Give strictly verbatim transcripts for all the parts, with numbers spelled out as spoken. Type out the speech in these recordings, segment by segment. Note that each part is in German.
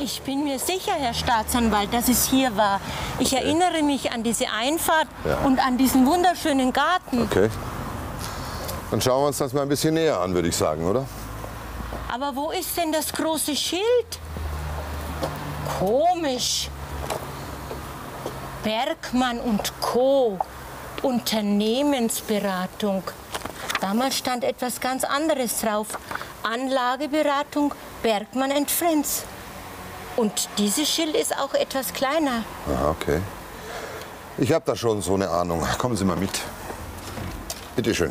Ich bin mir sicher, Herr Staatsanwalt, dass es hier war. Ich okay. erinnere mich an diese Einfahrt ja. und an diesen wunderschönen Garten. Okay. Dann schauen wir uns das mal ein bisschen näher an, würde ich sagen, oder? Aber wo ist denn das große Schild? Komisch. Bergmann und Co. Unternehmensberatung. Damals stand etwas ganz anderes drauf. Anlageberatung Bergmann and Friends. Und dieses Schild ist auch etwas kleiner. Aha, okay. Ich habe da schon so eine Ahnung. Kommen Sie mal mit. Bitte schön.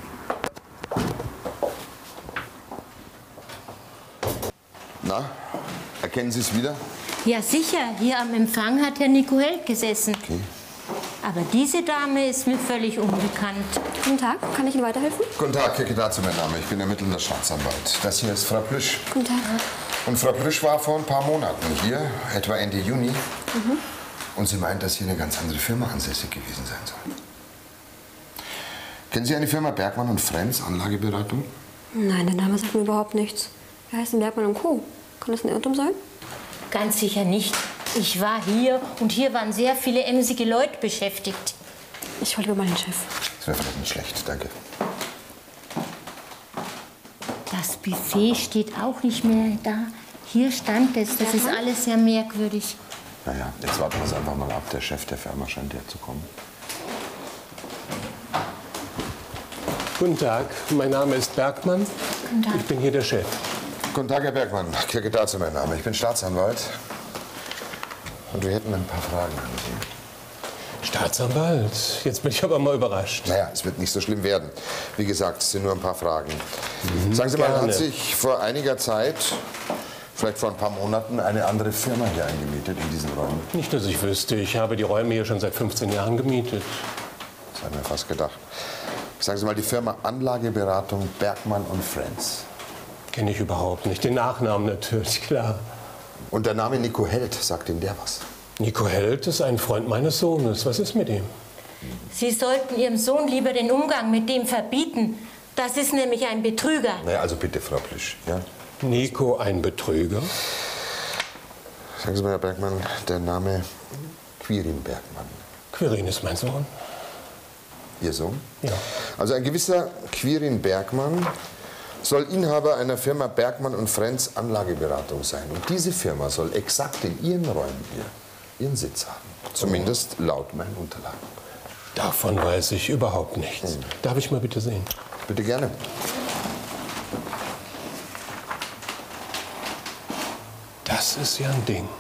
Na, erkennen Sie es wieder? Ja, sicher. Hier am Empfang hat Herr Nico Held gesessen. Okay. Aber diese Dame ist mir völlig unbekannt. Guten Tag, kann ich Ihnen weiterhelfen? Guten Tag, Herr Kedazu, mein Name. Ich bin ermittelnder Staatsanwalt. Das hier ist Frau Plüsch. Guten Tag. Und Frau Plüsch war vor ein paar Monaten hier, etwa Ende Juni. Mhm. Und sie meint, dass hier eine ganz andere Firma ansässig gewesen sein soll. Kennen Sie eine Firma Bergmann und Friends, Anlageberatung? Nein, der Name sagt mir überhaupt nichts. Wir heißen Bergmann und Co. Kann das ein Irrtum sein? Ganz sicher nicht. Ich war hier und hier waren sehr viele emsige Leute beschäftigt. Ich hole lieber mal den Chef. Das wäre vielleicht nicht schlecht, danke. Das Buffet steht auch nicht mehr da. Hier stand es. Das ist alles sehr merkwürdig. Naja, jetzt warten wir es einfach mal ab. Der Chef der Firma scheint ja zu kommen. Guten Tag, mein Name ist Bergmann. Guten Tag. Ich bin hier der Chef. Guten Tag, Herr Bergmann. Kirke dazu mein Name. Ich bin Staatsanwalt. Und wir hätten ein paar Fragen an Sie. Staatsanwalt? Jetzt bin ich aber mal überrascht. Naja, es wird nicht so schlimm werden. Wie gesagt, es sind nur ein paar Fragen. Mhm, Sagen Sie mal, gerne. Hat sich vor einiger Zeit, vielleicht vor ein paar Monaten, eine andere Firma hier eingemietet in diesen Räumen? Nicht, dass ich wüsste. Ich habe die Räume hier schon seit fünfzehn Jahren gemietet. Das haben wir fast gedacht. Sagen Sie mal, die Firma Anlageberatung Bergmann und Friends. Kenne ich überhaupt nicht. Den Nachnamen natürlich, klar. Und der Name Nico Held, sagt Ihnen der was? Nico Held ist ein Freund meines Sohnes. Was ist mit ihm? Sie sollten Ihrem Sohn lieber den Umgang mit dem verbieten. Das ist nämlich ein Betrüger. Na ja, also bitte, Frau Plüsch. Ja? Nico ein Betrüger? Sagen Sie mal, Herr Bergmann, der Name Quirin Bergmann. Quirin ist mein Sohn. Ihr Sohn? Ja. Also ein gewisser Quirin Bergmann soll Inhaber einer Firma Bergmann und Friends Anlageberatung sein. Und diese Firma soll exakt in Ihren Räumen hier ihren Sitz haben. Zumindest laut meinen Unterlagen. Davon weiß ich überhaupt nichts. Hm. Darf ich mal bitte sehen? Bitte gerne. Das ist ja ein Ding.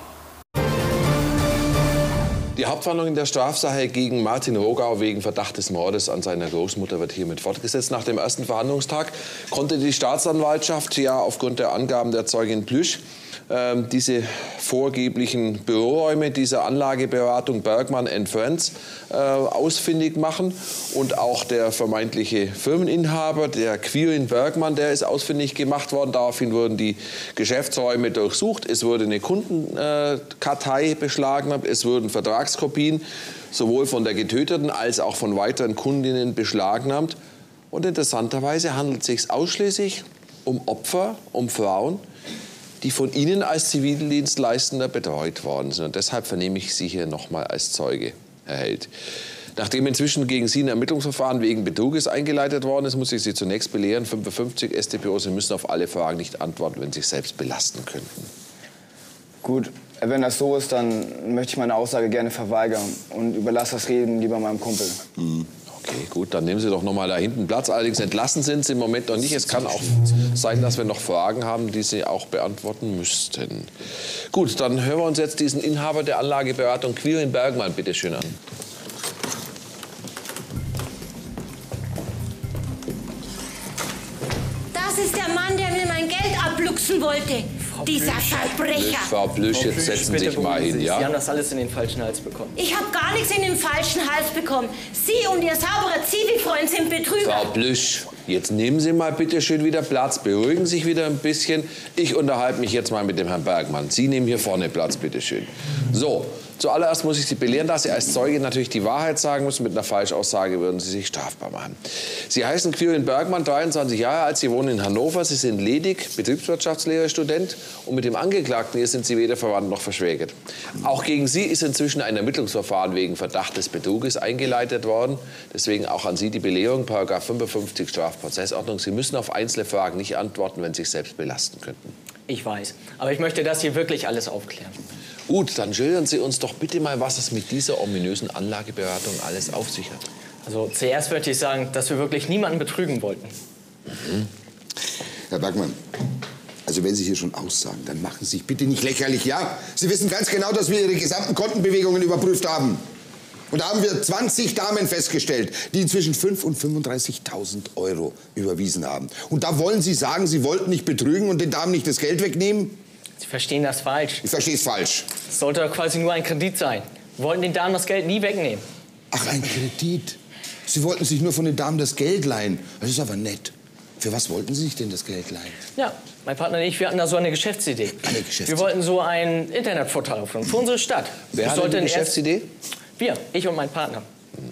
Die Hauptverhandlung in der Strafsache gegen Martin Rogau wegen Verdacht des Mordes an seiner Großmutter wird hiermit fortgesetzt. Nach dem ersten Verhandlungstag konnte die Staatsanwaltschaft ja aufgrund der Angaben der Zeugin Plüsch äh, diese vorgeblichen Büroräume dieser Anlageberatung Bergmann and Friends äh, ausfindig machen. Und auch der vermeintliche Firmeninhaber, der Quirin Bergmann, der ist ausfindig gemacht worden. Daraufhin wurden die Geschäftsräume durchsucht. Es wurde eine Kundenkartei beschlagnahmt. Es wurden Vertragskopien sowohl von der Getöteten als auch von weiteren Kundinnen beschlagnahmt. Und interessanterweise handelt es sich ausschließlich um Opfer, um Frauen, die von Ihnen als Zivildienstleistender betreut worden sind. Und deshalb vernehme ich Sie hier noch mal als Zeuge, Herr Held. Nachdem inzwischen gegen Sie ein Ermittlungsverfahren wegen Betruges eingeleitet worden ist, muss ich Sie zunächst belehren, fünfundfünfzig S t p O, Sie müssen auf alle Fragen nicht antworten, wenn Sie sich selbst belasten könnten. Gut, wenn das so ist, dann möchte ich meine Aussage gerne verweigern und überlasse das Reden lieber meinem Kumpel. Mhm. Okay, gut, dann nehmen Sie doch noch mal da hinten Platz. Allerdings entlassen sind Sie im Moment noch nicht. Es kann auch sein, dass wir noch Fragen haben, die Sie auch beantworten müssten. Gut, dann hören wir uns jetzt diesen Inhaber der Anlageberatung Quirin Bergmann bitte schön an. Das ist der Mann, der mir mein Geld abluchsen wollte. Frau Dieser Plüsch. Verbrecher. Frau Plüsch, jetzt setzen Sie sich mal hin, ja? Sie haben das alles in den falschen Hals bekommen. Ich habe gar nichts in den falschen Hals bekommen. Sie und Ihr sauberer Zivi-Freund sind Betrüger. Frau Plüsch, jetzt nehmen Sie mal bitte schön wieder Platz, beruhigen sich wieder ein bisschen. Ich unterhalte mich jetzt mal mit dem Herrn Bergmann. Sie nehmen hier vorne Platz, bitte schön. So, Zuallererst muss ich Sie belehren, dass Sie als Zeuge natürlich die Wahrheit sagen müssen. Mit einer Falschaussage würden Sie sich strafbar machen. Sie heißen Quirin Bergmann, dreiundzwanzig Jahre alt, Sie wohnen in Hannover, Sie sind ledig, Betriebswirtschaftslehrerstudent und mit dem Angeklagten hier sind Sie weder verwandt noch verschwägert. Auch gegen Sie ist inzwischen ein Ermittlungsverfahren wegen Verdacht des Betruges eingeleitet worden. Deswegen auch an Sie die Belehrung, Paragraph fünfundfünfzig Strafprozessordnung. Sie müssen auf einzelne Fragen nicht antworten, wenn Sie sich selbst belasten könnten. Ich weiß. Aber ich möchte das hier wirklich alles aufklären. Gut, dann schildern Sie uns doch bitte mal, was es mit dieser ominösen Anlageberatung alles auf sich hat. Also zuerst möchte ich sagen, dass wir wirklich niemanden betrügen wollten. Mhm. Herr Bergmann, also wenn Sie hier schon aussagen, dann machen Sie sich bitte nicht lächerlich, ja? Sie wissen ganz genau, dass wir Ihre gesamten Kontenbewegungen überprüft haben. Und da haben wir zwanzig Damen festgestellt, die inzwischen fünf- und fünfunddreißigtausend Euro überwiesen haben. Und da wollen Sie sagen, Sie wollten nicht betrügen und den Damen nicht das Geld wegnehmen? Sie verstehen das falsch. Ich verstehe es falsch. Es sollte doch quasi nur ein Kredit sein. Wir wollten den Damen das Geld nie wegnehmen. Ach, ein Kredit. Sie wollten sich nur von den Damen das Geld leihen. Das ist aber nett. Für was wollten Sie sich denn das Geld leihen? Ja, mein Partner und ich, wir hatten da so eine Geschäftsidee. Eine Geschäftsidee? Wir wollten so ein Internetportal öffnen für unsere Stadt. Wer hatte die Geschäftsidee? Wir, ich und mein Partner.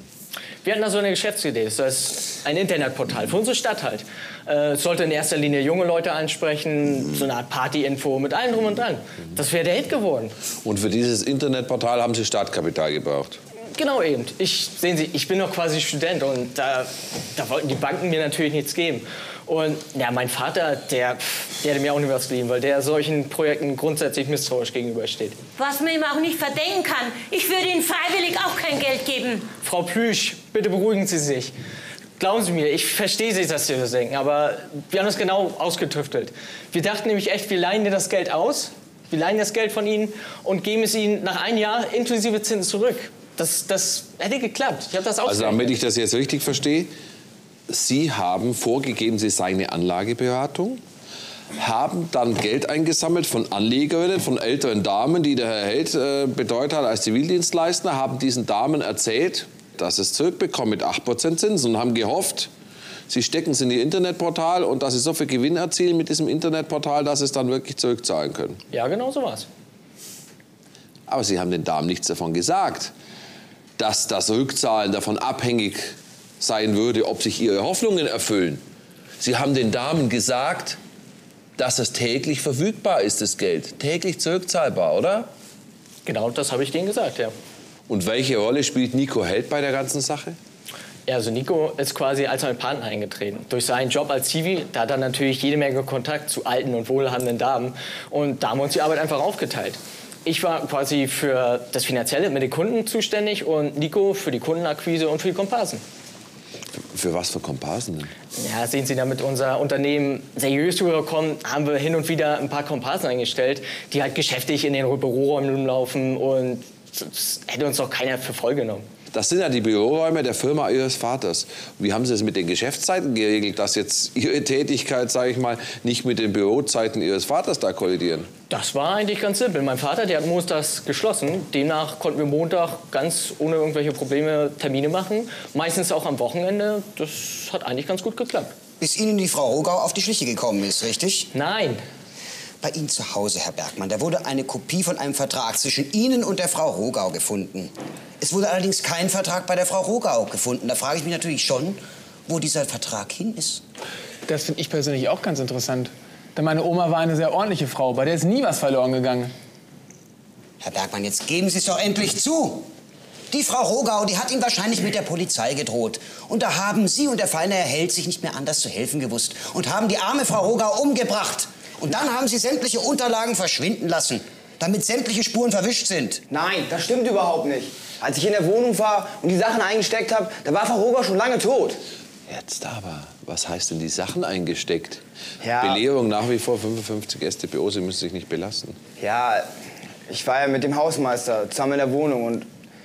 Wir hatten da so eine Geschäftsidee. Das heißt, ein Internetportal für unsere Stadt halt. Äh, es sollte in erster Linie junge Leute ansprechen, so eine Art Party-Info mit allem drum und dran. Das wäre der Hit geworden. Und für dieses Internetportal haben Sie Startkapital gebraucht? Genau eben. Ich, sehen Sie, ich bin noch quasi Student und da, da wollten die Banken mir natürlich nichts geben. Und ja, mein Vater, der, der hätte mir auch nicht was geliehen, weil der solchen Projekten grundsätzlich misstrauisch gegenübersteht. Was man ihm auch nicht verdenken kann. Ich würde Ihnen freiwillig auch kein Geld geben. Frau Plüsch, bitte beruhigen Sie sich. Glauben Sie mir, ich verstehe Sie, dass Sie das denken, aber wir haben das genau ausgetüftelt. Wir dachten nämlich echt, wir leihen dir das Geld aus, wir leihen das Geld von Ihnen und geben es Ihnen nach einem Jahr inklusive Zinsen zurück. Das, das hätte geklappt. Ich habe das ausgerechnet. Also damit ich das jetzt richtig verstehe, Sie haben vorgegeben, Sie seien eine Anlageberatung, haben dann Geld eingesammelt von Anlegerinnen, von älteren Damen, die der Herr Held äh, betreut hat als Zivildienstleister, haben diesen Damen erzählt, dass es zurückbekommen mit acht Prozent Zinsen und haben gehofft, Sie stecken es in Ihr Internetportal und dass Sie so viel Gewinn erzielen mit diesem Internetportal, dass Sie es dann wirklich zurückzahlen können. Ja, genau so war's. Aber Sie haben den Damen nichts davon gesagt, dass das Rückzahlen davon abhängig sein würde, ob sich ihre Hoffnungen erfüllen. Sie haben den Damen gesagt, dass es täglich verfügbar ist, das Geld. Täglich zurückzahlbar, oder? Genau, das habe ich denen gesagt, ja. Und welche Rolle spielt Nico Held bei der ganzen Sache? Ja, also Nico ist quasi als mein Partner eingetreten. Durch seinen Job als Zivi, da hat er natürlich jede Menge Kontakt zu alten und wohlhabenden Damen. Und da haben wir uns die Arbeit einfach aufgeteilt. Ich war quasi für das Finanzielle mit den Kunden zuständig und Nico für die Kundenakquise und für die Komparsen. Für was für Komparsen denn? Ja, sehen Sie, damit unser Unternehmen seriös rüberkommt, haben wir hin und wieder ein paar Komparsen eingestellt, die halt geschäftig in den Büroräumen rumlaufen und das hätte uns doch keiner für voll genommen. Das sind ja die Büroräume der Firma Ihres Vaters. Wie haben Sie es mit den Geschäftszeiten geregelt, dass jetzt Ihre Tätigkeit, sage ich mal, nicht mit den Bürozeiten Ihres Vaters da kollidieren? Das war eigentlich ganz simpel. Mein Vater, der hat montags geschlossen. Demnach konnten wir Montag ganz ohne irgendwelche Probleme Termine machen. Meistens auch am Wochenende. Das hat eigentlich ganz gut geklappt. Bis Ihnen die Frau Rogau auf die Schliche gekommen ist, richtig? Nein. Bei Ihnen zu Hause, Herr Bergmann, da wurde eine Kopie von einem Vertrag zwischen Ihnen und der Frau Rogau gefunden. Es wurde allerdings kein Vertrag bei der Frau Rogau gefunden. Da frage ich mich natürlich schon, wo dieser Vertrag hin ist. Das finde ich persönlich auch ganz interessant. Denn meine Oma war eine sehr ordentliche Frau, bei der ist nie was verloren gegangen. Herr Bergmann, jetzt geben Sie es doch endlich zu. Die Frau Rogau, die hat Ihnen wahrscheinlich mit der Polizei gedroht. Und da haben Sie und der feine Herr Held sich nicht mehr anders zu helfen gewusst und haben die arme Frau Rogau umgebracht. Und dann haben Sie sämtliche Unterlagen verschwinden lassen, damit sämtliche Spuren verwischt sind. Nein, das stimmt überhaupt nicht. Als ich in der Wohnung war und die Sachen eingesteckt habe, da war Frau Rogau schon lange tot. Jetzt aber, was heißt denn die Sachen eingesteckt? Ja. Belehrung nach wie vor fünfundfünfzig S t b O, Sie müssen sich nicht belasten. Ja, ich war ja mit dem Hausmeister zusammen in der Wohnung und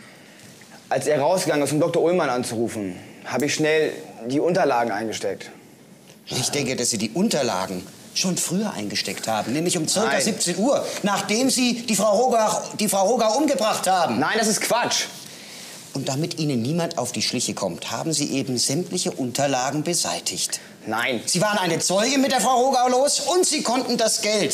als er rausgegangen ist, um Doktor Ullmann anzurufen, habe ich schnell die Unterlagen eingesteckt. Ich denke, dass Sie die Unterlagen schon früher eingesteckt haben, nämlich um ca. siebzehn Uhr, nachdem Sie die Frau Rogau, die Frau Rogau umgebracht haben. Nein, das ist Quatsch. Und damit Ihnen niemand auf die Schliche kommt, haben Sie eben sämtliche Unterlagen beseitigt. Nein. Sie waren eine Zeuge mit der Frau Rogau los und Sie konnten das Geld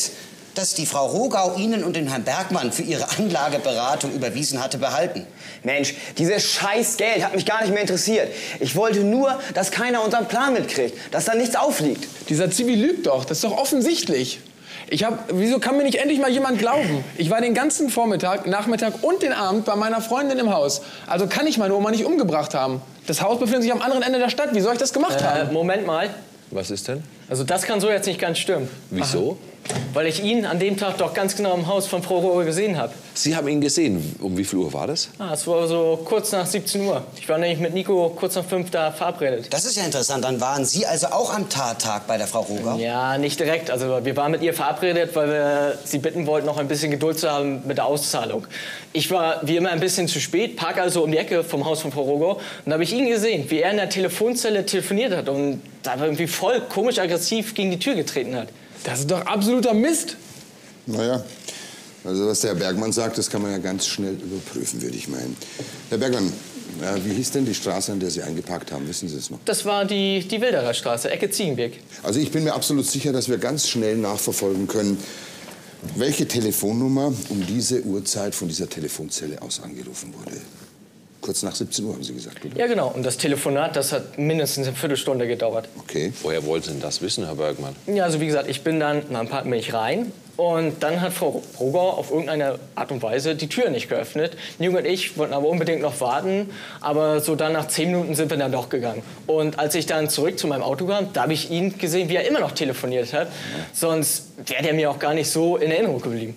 das die Frau Rogau Ihnen und den Herrn Bergmann für Ihre Anlageberatung überwiesen hatte, behalten. Mensch, dieses scheiß Geld hat mich gar nicht mehr interessiert. Ich wollte nur, dass keiner unseren Plan mitkriegt, dass da nichts aufliegt. Dieser Zivi lügt doch, das ist doch offensichtlich. Ich hab, wieso kann mir nicht endlich mal jemand glauben? Ich war den ganzen Vormittag, Nachmittag und den Abend bei meiner Freundin im Haus. Also kann ich meine Oma nicht umgebracht haben. Das Haus befindet sich am anderen Ende der Stadt. Wie soll ich das gemacht äh, haben? Moment mal. Was ist denn? Also das kann so jetzt nicht ganz stimmen. Wieso? Aha. Weil ich ihn an dem Tag doch ganz genau im Haus von Frau Rohre gesehen habe. Sie haben ihn gesehen. Um wie viel Uhr war das? Ah, es war so kurz nach siebzehn Uhr. Ich war nämlich mit Nico kurz nach fünf da verabredet. Das ist ja interessant. Dann waren Sie also auch am Tattag bei der Frau Rogau? Ja, nicht direkt. Also wir waren mit ihr verabredet, weil wir sie bitten wollten, noch ein bisschen Geduld zu haben mit der Auszahlung. Ich war wie immer ein bisschen zu spät, park also um die Ecke vom Haus von Frau Rogau. Und da habe ich ihn gesehen, wie er in der Telefonzelle telefoniert hat und da irgendwie voll komisch aggressiv gegen die Tür getreten hat. Das ist doch absoluter Mist. Naja, also was der Herr Bergmann sagt, das kann man ja ganz schnell überprüfen, würde ich meinen. Herr Bergmann, äh, wie hieß denn die Straße, an der Sie eingeparkt haben? Wissen Sie es noch? Das war die, die Wilderer Straße, Ecke Ziegenweg. Also ich bin mir absolut sicher, dass wir ganz schnell nachverfolgen können, welche Telefonnummer um diese Uhrzeit von dieser Telefonzelle aus angerufen wurde. Kurz nach siebzehn Uhr, haben Sie gesagt, oder? Ja, genau. Und das Telefonat, das hat mindestens eine Viertelstunde gedauert. Okay. Woher wollten Sie denn das wissen, Herr Bergmann? Ja, also wie gesagt, ich bin dann, nach ein paar bin ich rein. Und dann hat Frau Rogau auf irgendeine Art und Weise die Tür nicht geöffnet. Nico und ich wollten aber unbedingt noch warten. Aber so dann nach zehn Minuten sind wir dann doch gegangen. Und als ich dann zurück zu meinem Auto kam, da habe ich ihn gesehen, wie er immer noch telefoniert hat. Sonst wäre der mir auch gar nicht so in Erinnerung geblieben.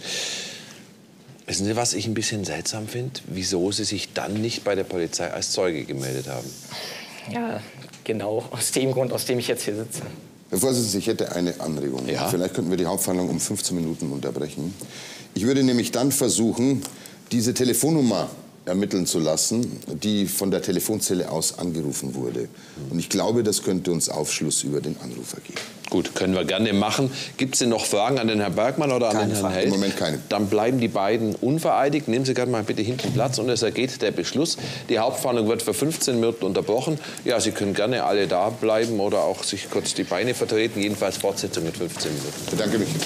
Wissen Sie, was ich ein bisschen seltsam finde? Wieso Sie sich dann nicht bei der Polizei als Zeuge gemeldet haben? Ja, genau aus dem Grund, aus dem ich jetzt hier sitze. Herr Vorsitzender, ich hätte eine Anregung. Ja? Vielleicht könnten wir die Hauptverhandlung um fünfzehn Minuten unterbrechen. Ich würde nämlich dann versuchen, diese Telefonnummer ermitteln zu lassen, die von der Telefonzelle aus angerufen wurde. Und ich glaube, das könnte uns Aufschluss über den Anrufer geben. Gut, können wir gerne machen. Gibt es denn noch Fragen an den Herrn Bergmann oder an Keine den Herrn Fragen. Held? Im Moment keine. Dann bleiben die beiden unvereidigt. Nehmen Sie gerade mal bitte hinten Platz und es ergeht der Beschluss. Die Hauptverhandlung wird für fünfzehn Minuten unterbrochen. Ja, Sie können gerne alle da bleiben oder auch sich kurz die Beine vertreten. Jedenfalls Fortsetzung mit fünfzehn Minuten. Ich bedanke mich.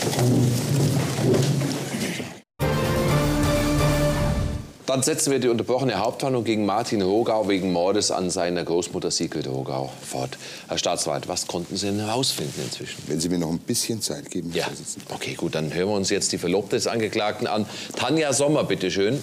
Dann setzen wir die unterbrochene Hauptverhandlung gegen Martin Rogau wegen Mordes an seiner Großmutter Sigrid Rogau fort. Herr Staatsanwalt, was konnten Sie denn herausfinden inzwischen? Wenn Sie mir noch ein bisschen Zeit geben, Herr Ja, Vorsitzender. okay, gut, dann hören wir uns jetzt die Verlobte des Angeklagten an. Tanja Sommer, bitte schön.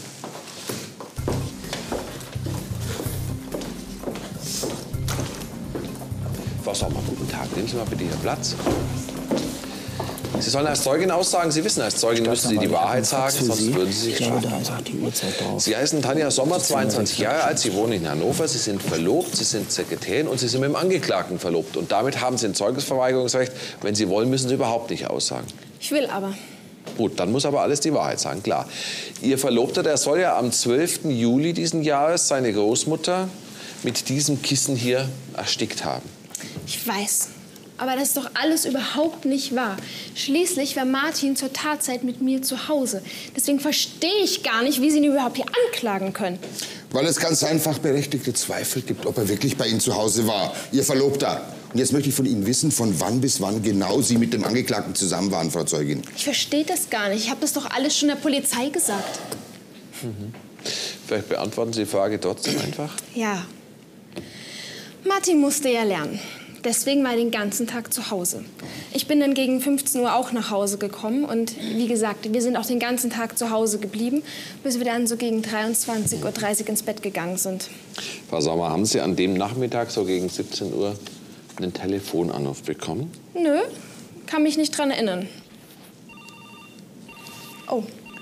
Frau Sommer, guten Tag. Nehmen Sie mal bitte Ihren Platz. Sie sollen als Zeugin aussagen. Sie wissen, als Zeugin müssen Sie die Wahrheit sagen, sonst würden Sie sich strafen. Sie heißen Tanja Sommer, zweiundzwanzig Jahre alt. Sie wohnen in Hannover. Sie sind verlobt, Sie sind Sekretärin und Sie sind mit dem Angeklagten verlobt. Und damit haben Sie ein Zeugnisverweigerungsrecht. Wenn Sie wollen, müssen Sie überhaupt nicht aussagen. Ich will aber. Gut, dann muss aber alles die Wahrheit sagen, klar. Ihr Verlobter, der soll ja am zwölften Juli diesen Jahres seine Großmutter mit diesem Kissen hier erstickt haben. Ich weiß. Aber das ist doch alles überhaupt nicht wahr. Schließlich war Martin zur Tatzeit mit mir zu Hause. Deswegen verstehe ich gar nicht, wie Sie ihn überhaupt hier anklagen können. Weil es ganz einfach berechtigte Zweifel gibt, ob er wirklich bei Ihnen zu Hause war, Ihr Verlobter. Und jetzt möchte ich von Ihnen wissen, von wann bis wann genau Sie mit dem Angeklagten zusammen waren, Frau Zeugin. Ich verstehe das gar nicht. Ich habe das doch alles schon der Polizei gesagt. Mhm. Vielleicht beantworten Sie die Frage trotzdem einfach. Ja. Martin musste ja lernen. Deswegen war er den ganzen Tag zu Hause. Ich bin dann gegen fünfzehn Uhr auch nach Hause gekommen. Und wie gesagt, wir sind auch den ganzen Tag zu Hause geblieben, bis wir dann so gegen dreiundzwanzig Uhr dreißig ins Bett gegangen sind. Frau Sommer, haben Sie an dem Nachmittag so gegen siebzehn Uhr einen Telefonanruf bekommen? Nö, kann mich nicht dran erinnern. Oh.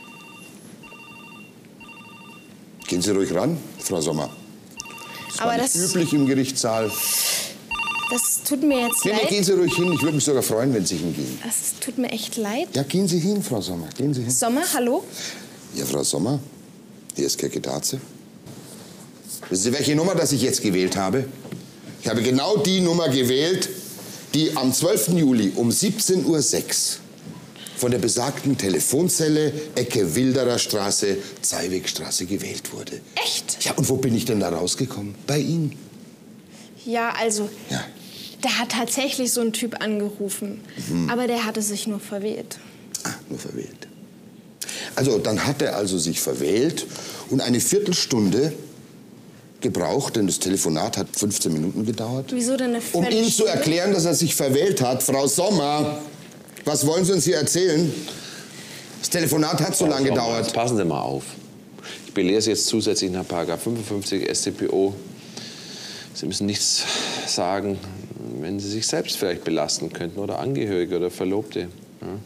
Gehen Sie ruhig ran, Frau Sommer. Das war Aber nicht das- üblich im Gerichtssaal. Das tut mir jetzt Nee, nee, leid. gehen Sie ruhig hin. Ich würde mich sogar freuen, wenn Sie hingehen. Das tut mir echt leid. Ja, gehen Sie hin, Frau Sommer. Gehen Sie hin. Sommer, hallo? Ja, Frau Sommer, hier ist Keketaze. Wissen Sie, welche Nummer das ich jetzt gewählt habe? Ich habe genau die Nummer gewählt, die am zwölften Juli um siebzehn Uhr sechs von der besagten Telefonzelle Ecke Wilderer Straße, Zeiwegstraße gewählt wurde. Echt? Ja, und wo bin ich denn da rausgekommen? Bei Ihnen. Ja, also, Ja. da hat tatsächlich so ein Typ angerufen. Mhm. Aber der hatte sich nur verwählt. Ah, nur verwählt. Also dann hat er also sich verwählt und eine Viertelstunde gebraucht, denn das Telefonat hat fünfzehn Minuten gedauert. Wieso denn eine Um Ihnen zu erklären, dass er sich verwählt hat. Frau Sommer, was wollen Sie uns hier erzählen? Das Telefonat hat so lange gedauert. Jetzt passen Sie mal auf. Ich belehre Sie jetzt zusätzlich nach Paragraph fünfundfünfzig S t p O. Sie müssen nichts sagen, wenn Sie sich selbst vielleicht belasten könnten oder Angehörige oder Verlobte. Ja?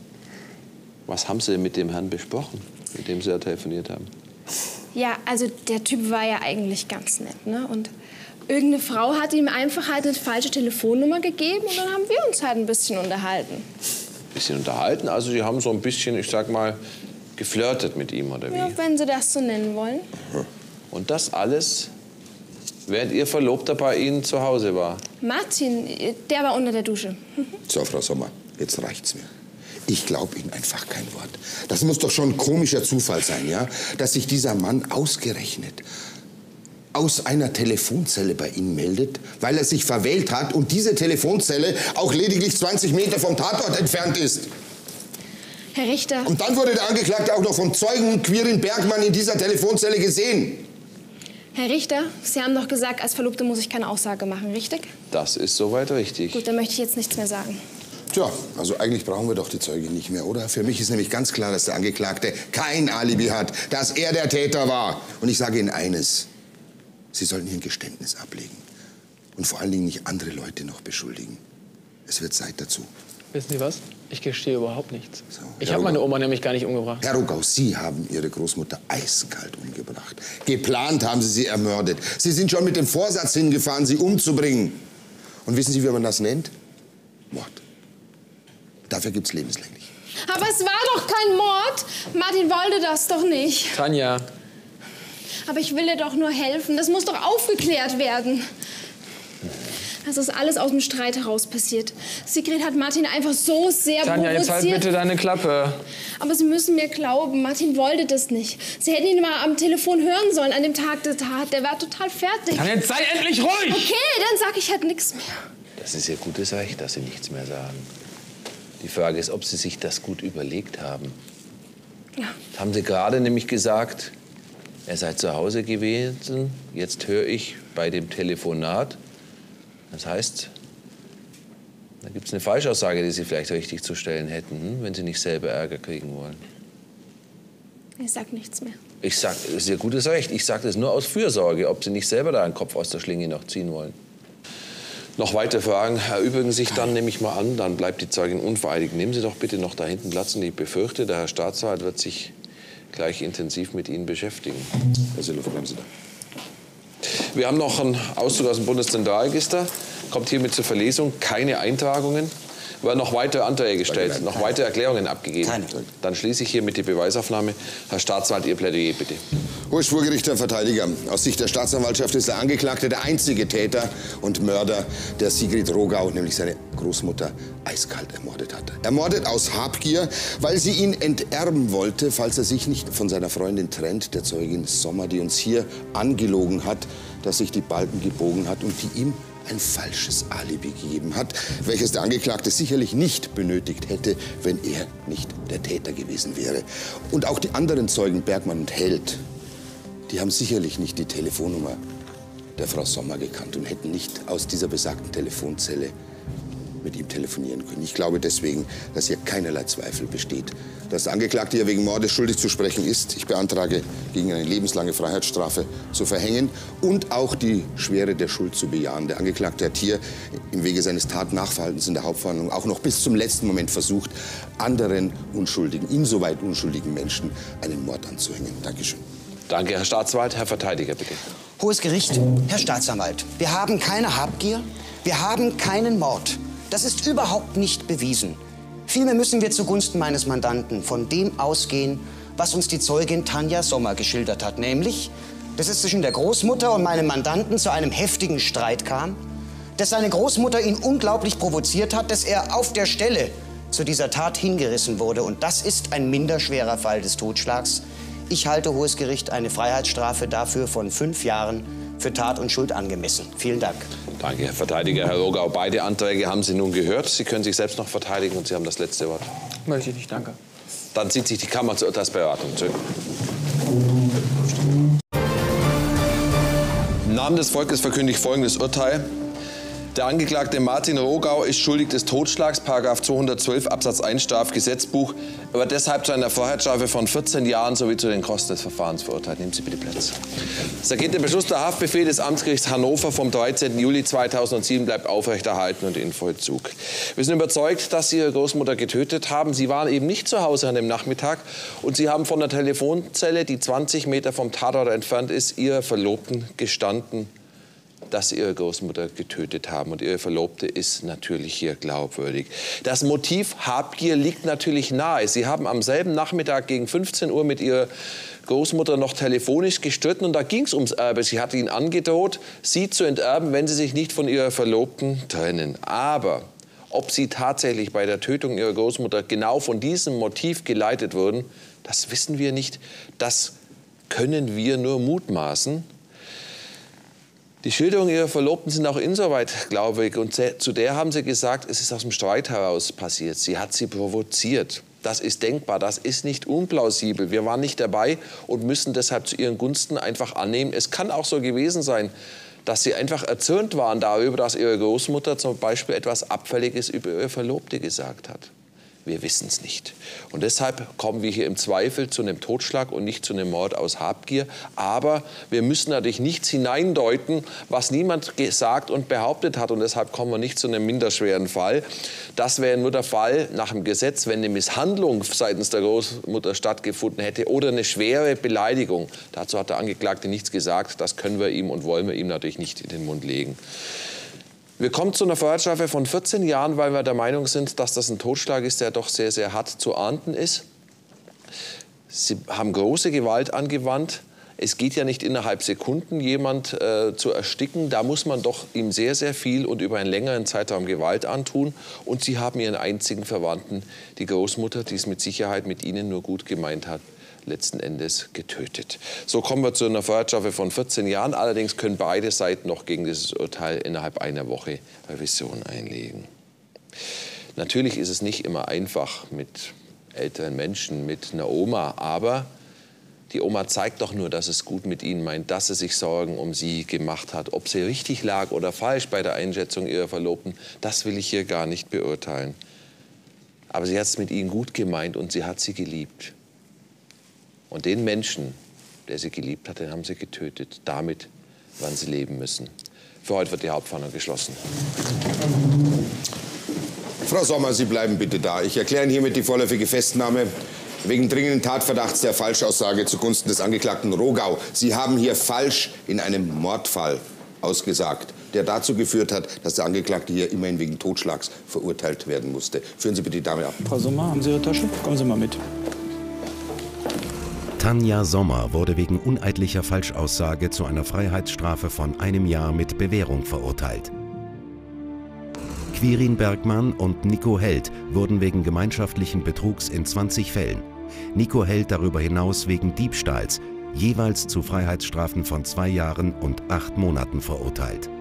Was haben Sie denn mit dem Herrn besprochen, mit dem Sie ja telefoniert haben? Ja, also der Typ war ja eigentlich ganz nett, ne? Und irgendeine Frau hat ihm einfach halt eine falsche Telefonnummer gegeben und dann haben wir uns halt ein bisschen unterhalten. Ein bisschen unterhalten? Also Sie haben so ein bisschen, ich sag mal, geflirtet mit ihm, oder wie? Ja, wenn Sie das so nennen wollen. Und das alles, während Ihr Verlobter bei Ihnen zu Hause war? Martin, der war unter der Dusche. So, Frau Sommer, jetzt reicht's mir. Ich glaube Ihnen einfach kein Wort. Das muss doch schon ein komischer Zufall sein, ja? Dass sich dieser Mann ausgerechnet aus einer Telefonzelle bei Ihnen meldet, weil er sich verwählt hat und diese Telefonzelle auch lediglich zwanzig Meter vom Tatort entfernt ist. Herr Richter. Und dann wurde der Angeklagte auch noch vom Zeugen Quirin Bergmann in dieser Telefonzelle gesehen. Herr Richter, Sie haben doch gesagt, als Verlobte muss ich keine Aussage machen, richtig? Das ist soweit richtig. Gut, dann möchte ich jetzt nichts mehr sagen. Tja, also eigentlich brauchen wir doch die Zeuge nicht mehr, oder? Für mich ist nämlich ganz klar, dass der Angeklagte kein Alibi hat, dass er der Täter war. Und ich sage Ihnen eines, Sie sollten hier ein Geständnis ablegen. Und vor allen Dingen nicht andere Leute noch beschuldigen. Es wird Zeit dazu. Wissen Sie was? Ich gestehe überhaupt nichts. So, ich habe meine Oma nämlich gar nicht umgebracht. Herr Rogau, Sie haben Ihre Großmutter eiskalt umgebracht. Geplant haben Sie sie ermordet. Sie sind schon mit dem Vorsatz hingefahren, sie umzubringen. Und wissen Sie, wie man das nennt? Mord. Dafür gibt's lebenslänglich. Aber es war doch kein Mord. Martin wollte das doch nicht. Tanja. Aber ich will dir doch nur helfen. Das muss doch aufgeklärt werden. Das ist alles aus dem Streit heraus passiert. Sigrid hat Martin einfach so sehr Tanja, provoziert. jetzt halt bitte deine Klappe. Aber Sie müssen mir glauben, Martin wollte das nicht. Sie hätten ihn mal am Telefon hören sollen an dem Tag der Tat. Der war total fertig. Tanja, jetzt sei endlich ruhig! Okay, dann sag ich halt nichts mehr. Das ist Ihr gutes Recht, dass Sie nichts mehr sagen. Die Frage ist, ob Sie sich das gut überlegt haben. Ja. Das haben Sie gerade nämlich gesagt, er sei zu Hause gewesen. Jetzt höre ich bei dem Telefonat. Das heißt, da gibt es eine Falschaussage, die Sie vielleicht richtig zu stellen hätten, hm? wenn Sie nicht selber Ärger kriegen wollen. Ich sag nichts mehr. Ich sag, das ist Ihr gutes Recht. Ich sage das nur aus Fürsorge, ob Sie nicht selber da einen Kopf aus der Schlinge noch ziehen wollen. Noch weitere Fragen erübrigen sich dann, nehme ich mal an, dann bleibt die Zeugin unvereidigt. Nehmen Sie doch bitte noch da hinten Platz und ich befürchte, der Herr Staatsanwalt wird sich gleich intensiv mit Ihnen beschäftigen. Herr Seeloff, bleiben Sie da. Wir haben noch einen Auszug aus dem Bundeszentralregister, kommt hiermit zur Verlesung, keine Eintragungen. Werden noch weitere Anträge gestellt, noch weitere Erklärungen abgegeben. Keine. Dann schließe ich hiermit die Beweisaufnahme. Herr Staatsanwalt, Ihr Plädoyer bitte. Hohes Schwurgericht, Herr Verteidiger. Aus Sicht der Staatsanwaltschaft ist der Angeklagte der einzige Täter und Mörder, der Sigrid Rogau, nämlich seine Großmutter, eiskalt ermordet hatte. Ermordet aus Habgier, weil sie ihn enterben wollte, falls er sich nicht von seiner Freundin trennt, der Zeugin Sommer, die uns hier angelogen hat, dass sich die Balken gebogen hat und die ihm ein falsches Alibi gegeben hat, welches der Angeklagte sicherlich nicht benötigt hätte, wenn er nicht der Täter gewesen wäre. Und auch die anderen Zeugen, Bergmann und Held, die haben sicherlich nicht die Telefonnummer der Frau Sommer gekannt und hätten nicht aus dieser besagten Telefonzelle mit ihm telefonieren können. Ich glaube deswegen, dass hier keinerlei Zweifel besteht, dass der Angeklagte hier wegen Mordes schuldig zu sprechen ist. Ich beantrage, gegen eine lebenslange Freiheitsstrafe zu verhängen und auch die Schwere der Schuld zu bejahen. Der Angeklagte hat hier im Wege seines Tatnachverhaltens in der Hauptverhandlung auch noch bis zum letzten Moment versucht, anderen unschuldigen, insoweit unschuldigen Menschen einen Mord anzuhängen. Dankeschön. Danke, Herr Staatsanwalt. Herr Verteidiger, bitte. Hohes Gericht, Herr Staatsanwalt, wir haben keine Habgier, wir haben keinen Mord. Das ist überhaupt nicht bewiesen. Vielmehr müssen wir zugunsten meines Mandanten von dem ausgehen, was uns die Zeugin Tanja Sommer geschildert hat. Nämlich, dass es zwischen der Großmutter und meinem Mandanten zu einem heftigen Streit kam, dass seine Großmutter ihn unglaublich provoziert hat, dass er auf der Stelle zu dieser Tat hingerissen wurde. Und das ist ein minderschwerer Fall des Totschlags. Ich halte, Hohes Gericht, eine Freiheitsstrafe dafür von fünf Jahren für Tat und Schuld angemessen. Vielen Dank. Danke, Herr Verteidiger. Herr Rogau, beide Anträge haben Sie nun gehört. Sie können sich selbst noch verteidigen und Sie haben das letzte Wort. Möchte ich nicht, danke. Dann zieht sich die Kammer zur Urteilsberatung zurück. Im Namen des Volkes verkündige ich folgendes Urteil. Der Angeklagte Martin Rogau ist schuldig des Totschlags, Paragraph zweihundertzwölf Absatz eins Strafgesetzbuch. Er wird deshalb zu einer Freiheitsstrafe von vierzehn Jahren sowie zu den Kosten des Verfahrens verurteilt. Nehmen Sie bitte Platz. Das ergeht der Beschluss der Haftbefehl des Amtsgerichts Hannover vom dreizehnten Juli zweitausendsieben bleibt aufrechterhalten und in Vollzug. Wir sind überzeugt, dass Sie Ihre Großmutter getötet haben. Sie waren eben nicht zu Hause an dem Nachmittag und Sie haben von der Telefonzelle, die zwanzig Meter vom Tatort entfernt ist, Ihrer Verlobten gestanden, dass Sie Ihre Großmutter getötet haben. Und Ihre Verlobte ist natürlich hier glaubwürdig. Das Motiv Habgier liegt natürlich nahe. Sie haben am selben Nachmittag gegen fünfzehn Uhr mit Ihrer Großmutter noch telefonisch gestritten und da ging es ums Erbe. Sie hat ihn angedroht, sie zu enterben, wenn sie sich nicht von ihrer Verlobten trennen. Aber ob Sie tatsächlich bei der Tötung Ihrer Großmutter genau von diesem Motiv geleitet wurden, das wissen wir nicht. Das können wir nur mutmaßen. Die Schilderungen Ihrer Verlobten sind auch insoweit glaubwürdig. Und zu der haben Sie gesagt, es ist aus dem Streit heraus passiert. Sie hat sie provoziert. Das ist denkbar, das ist nicht unplausibel. Wir waren nicht dabei und müssen deshalb zu Ihren Gunsten einfach annehmen. Es kann auch so gewesen sein, dass Sie einfach erzürnt waren darüber, dass Ihre Großmutter zum Beispiel etwas Abfälliges über Ihre Verlobte gesagt hat. Wir wissen es nicht. Und deshalb kommen wir hier im Zweifel zu einem Totschlag und nicht zu einem Mord aus Habgier. Aber wir müssen natürlich nichts hineindeuten, was niemand gesagt und behauptet hat. Und deshalb kommen wir nicht zu einem minderschweren Fall. Das wäre nur der Fall nach dem Gesetz, wenn eine Misshandlung seitens der Großmutter stattgefunden hätte oder eine schwere Beleidigung. Dazu hat der Angeklagte nichts gesagt. Das können wir ihm und wollen wir ihm natürlich nicht in den Mund legen. Wir kommen zu einer Freiheitsstrafe von vierzehn Jahren, weil wir der Meinung sind, dass das ein Totschlag ist, der doch sehr, sehr hart zu ahnden ist. Sie haben große Gewalt angewandt. Es geht ja nicht innerhalb Sekunden, jemand äh, zu ersticken. Da muss man doch ihm sehr, sehr viel und über einen längeren Zeitraum Gewalt antun. Und Sie haben Ihren einzigen Verwandten, die Großmutter, die es mit Sicherheit mit Ihnen nur gut gemeint hat, letzten Endes getötet. So kommen wir zu einer Freiheitsstrafe von vierzehn Jahren. Allerdings können beide Seiten noch gegen dieses Urteil innerhalb einer Woche Revision einlegen. Natürlich ist es nicht immer einfach mit älteren Menschen, mit einer Oma, aber die Oma zeigt doch nur, dass es gut mit ihnen meint, dass sie sich Sorgen um sie gemacht hat. Ob sie richtig lag oder falsch bei der Einschätzung ihrer Verlobten, das will ich hier gar nicht beurteilen. Aber sie hat es mit ihnen gut gemeint und sie hat sie geliebt. Und den Menschen, der sie geliebt hat, den haben sie getötet. Damit werden sie leben müssen. Für heute wird die Hauptverhandlung geschlossen. Frau Sommer, Sie bleiben bitte da. Ich erkläre Ihnen hiermit die vorläufige Festnahme wegen dringenden Tatverdachts der Falschaussage zugunsten des Angeklagten Rogau. Sie haben hier falsch in einem Mordfall ausgesagt, der dazu geführt hat, dass der Angeklagte hier immerhin wegen Totschlags verurteilt werden musste. Führen Sie bitte die Dame ab. Frau Sommer, haben Sie Ihre Tasche? Kommen Sie mal mit. Tanja Sommer wurde wegen uneidlicher Falschaussage zu einer Freiheitsstrafe von einem Jahr mit Bewährung verurteilt. Quirin Bergmann und Nico Held wurden wegen gemeinschaftlichen Betrugs in zwanzig Fällen, Nico Held darüber hinaus wegen Diebstahls, jeweils zu Freiheitsstrafen von zwei Jahren und acht Monaten verurteilt.